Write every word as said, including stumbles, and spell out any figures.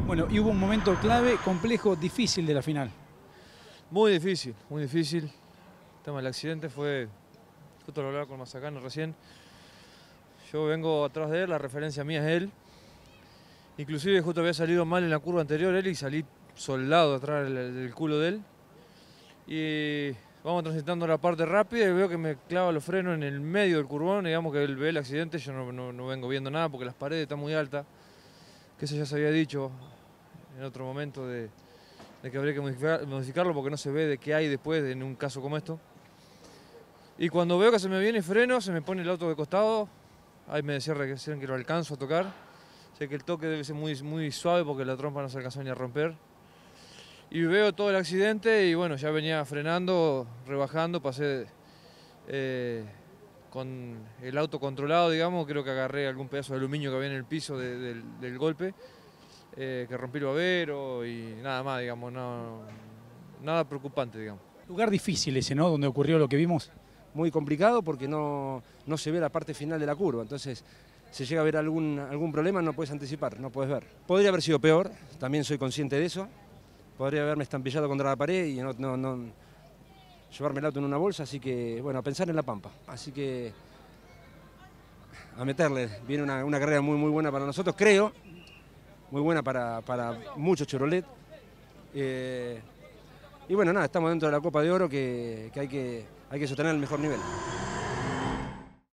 Bueno, y hubo un momento clave, complejo, difícil de la final. Muy difícil, muy difícil. El tema del accidente fue, justo lo hablaba con Mazacano recién. Yo vengo atrás de él, la referencia mía es él. Inclusive justo había salido mal en la curva anterior él y salí soldado atrás del, del culo de él. Y vamos transitando la parte rápida y veo que me clava los frenos en el medio del curvón. Digamos que él ve el accidente, yo no, no, no vengo viendo nada porque las paredes están muy altas. Que eso ya se había dicho en otro momento de, de que habría que modificar, modificarlo porque no se ve de qué hay después en un caso como esto. Y cuando veo que se me viene freno, se me pone el auto de costado. Ahí me decían que lo alcanzo a tocar. Sé que el toque debe ser muy, muy suave porque la trompa no se alcanzó ni a romper. Y veo todo el accidente y bueno, ya venía frenando, rebajando, pasé eh, con el auto controlado, digamos. Creo que agarré algún pedazo de aluminio que había en el piso de, de, del golpe, eh, que rompí el babero y nada más, digamos, no, nada preocupante, digamos. Lugar difícil ese, ¿no? Donde ocurrió lo que vimos. Muy complicado porque no, no se ve la parte final de la curva, entonces si llega a haber algún, algún problema no puedes anticipar, no puedes ver. Podría haber sido peor, también soy consciente de eso, podría haberme estampillado contra la pared y no, no, no llevarme el auto en una bolsa, así que bueno, a pensar en la pampa, así que a meterle, viene una, una carrera muy muy buena para nosotros, creo, muy buena para, para muchos Chevrolet. Eh, y bueno, nada, estamos dentro de la Copa de Oro que, que hay que... hay que sostener el mejor nivel.